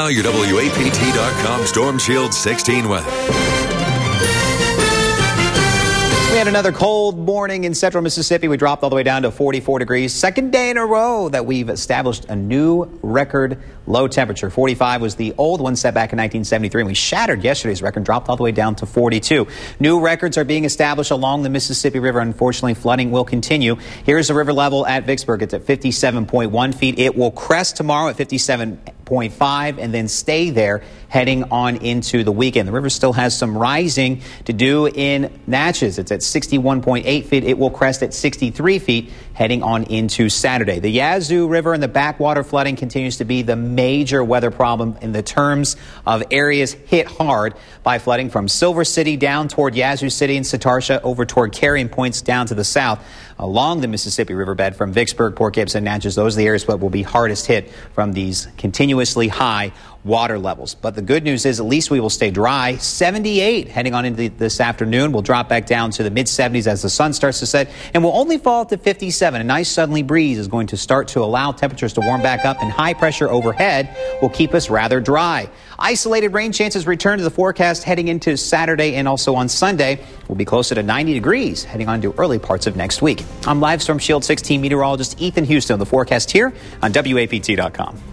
now your WAPT.com Storm Shield 16 weather. We had another cold morning in central Mississippi. We dropped all the way down to 44 degrees. Second day in a row that we've established a new record low temperature. 45 was the old one set back in 1973, and we shattered yesterday's record, dropped all the way down to 42. New records are being established along the Mississippi River. Unfortunately, flooding will continue. Here's the river level at Vicksburg. It's at 57.1 feet. It will crest tomorrow at 57.5 and then stay there heading on into the weekend. The river still has some rising to do in Natchez. It's at 61.8 feet. It will crest at 63 feet heading on into Saturday. The Yazoo River and the backwater flooding continues to be the major weather problem in the terms of areas hit hard by flooding from Silver City down toward Yazoo City and Satartia over toward Carrying Points down to the south along the Mississippi riverbed from Vicksburg, Port Gibson, Natchez. Those are the areas that will be hardest hit from these continuously high water levels. But the good news is at least we will stay dry. 78 heading on into this afternoon. We'll drop back down to the mid-70s as the sun starts to set, and we'll only fall to 57. A nice southerly breeze is going to start to allow temperatures to warm back up, and high pressure overhead will keep us rather dry. Isolated rain chances return to the forecast heading into Saturday and also on Sunday. We'll be closer to 90 degrees heading on to early parts of next week. I'm Live Storm Shield 16 meteorologist Ethan Houston. The forecast here on WAPT.com.